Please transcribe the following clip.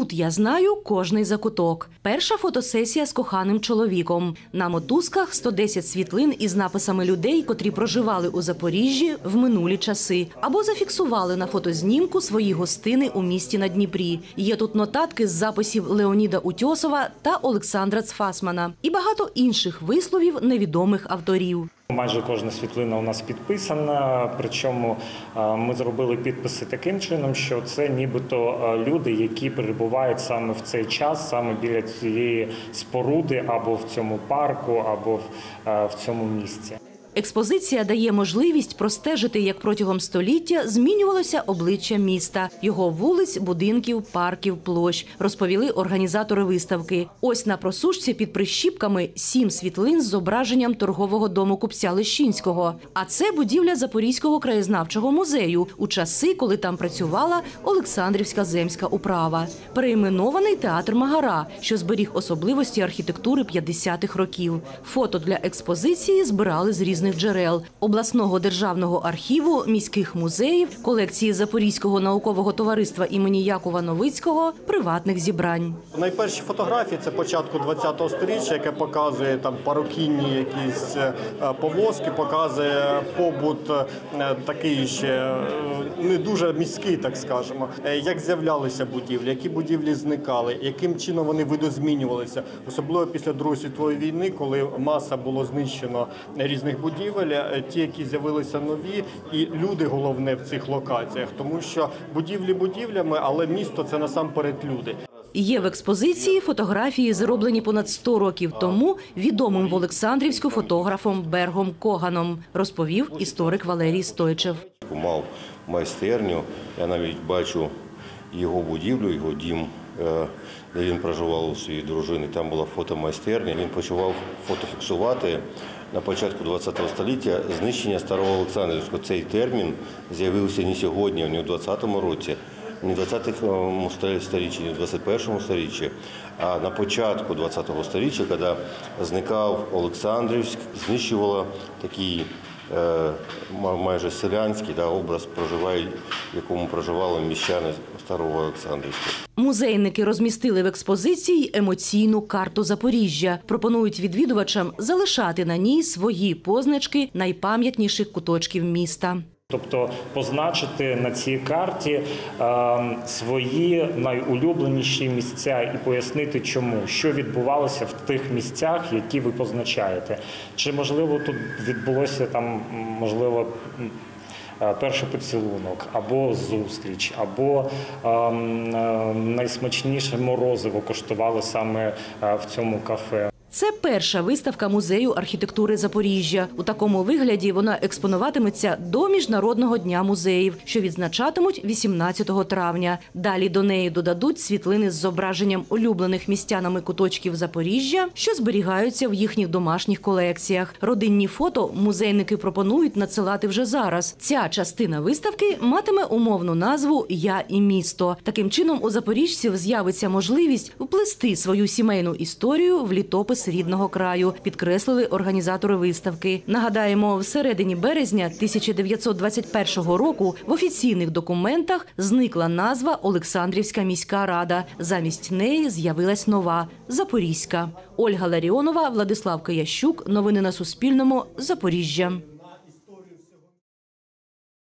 Тут я знаю кожний закуток. Перша фотосесія з коханим чоловіком. На мотузках 110 світлин із написами людей, котрі проживали у Запоріжжі в минулі часи. Або зафіксували на фотознімку свої гостини у місті на Дніпрі. Є тут нотатки з записів Леоніда Утьосова та Олександра Цфасмана. І багато інших висловів невідомих авторів. Майже кожна світлина у нас підписана, причому ми зробили підписи таким чином, що це нібито люди, які перебувають саме в цей час, саме біля цієї споруди, або в цьому парку, або в цьому місці. Експозиція дає можливість простежити, як протягом століття змінювалося обличчя міста, його вулиць, будинків, парків, площ, розповіли організатори виставки. Ось на просушці під прищіпками 7 світлин з зображенням торгового дому купця Лещинського. А це будівля Запорізького краєзнавчого музею у часи, коли там працювала Олександрівська земська управа. Перейменований театр Магара, що зберіг особливості архітектури 50-х років. Фото для експозиції збирали з різних джерел – обласного державного архіву, міських музеїв, колекції Запорізького наукового товариства імені Якова Новицького, приватних зібрань. Найперші фотографії – це початку ХХ століття, яке показує там парокінні якісь повозки, показує побут такий ще не дуже міський, так скажемо. Як з'являлися будівлі, які будівлі зникали, яким чином вони видозмінювалися. Особливо після Другої світової війни, коли маса було знищено різних будівель, ті, які з'явилися нові, і люди, головне, в цих локаціях. Тому що будівлі будівлями, але місто – це насамперед люди. Є в експозиції фотографії, зроблені понад 100 років тому відомим в Олександрівську фотографом Бергом Коганом, розповів історик Валерій Стойчев. Мав майстерню, я навіть бачу його будівлю, його дім, де він проживав у своїй дружини. Там була фотомайстерня. Він почав фотофіксувати на початку ХХ століття знищення Старого Олександрівського. Цей термін з'явився не сьогодні, не в 20-му році, не в 20-му сторіччі, не в 21-му сторіччі, а на початку 20-го сторіччя, коли зникав Олександрівськ, знищувало такий майже селянський образ, в якому проживали міщани Старого Олександрівського. Музейники розмістили в експозиції емоційну карту Запоріжжя. Пропонують відвідувачам залишати на ній свої позначки найпам'ятніших куточків міста. Тобто позначити на цій карті свої найулюбленіші місця і пояснити чому, що відбувалося в тих місцях, які ви позначаєте. Чи, можливо, тут відбулося можливо, перший поцілунок, або зустріч, або найсмачніше морозиво коштували саме в цьому кафе. Це перша виставка музею архітектури Запоріжжя. У такому вигляді вона експонуватиметься до Міжнародного дня музеїв, що відзначатимуть 18 травня. Далі до неї додадуть світлини з зображенням улюблених містянами куточків Запоріжжя, що зберігаються в їхніх домашніх колекціях. Родинні фото музейники пропонують надсилати вже зараз. Ця частина виставки матиме умовну назву «Я і місто». Таким чином у запоріжців з'явиться можливість вплести свою сімейну історію в літопис рідного краю, підкреслили організатори виставки. Нагадаємо, в середині березня 1921 року в офіційних документах зникла назва Олександрівська міська рада. Замість неї з'явилась нова – Запорізька. Ольга Ларіонова, Владислав Киящук. Новини на Суспільному. Запоріжжя.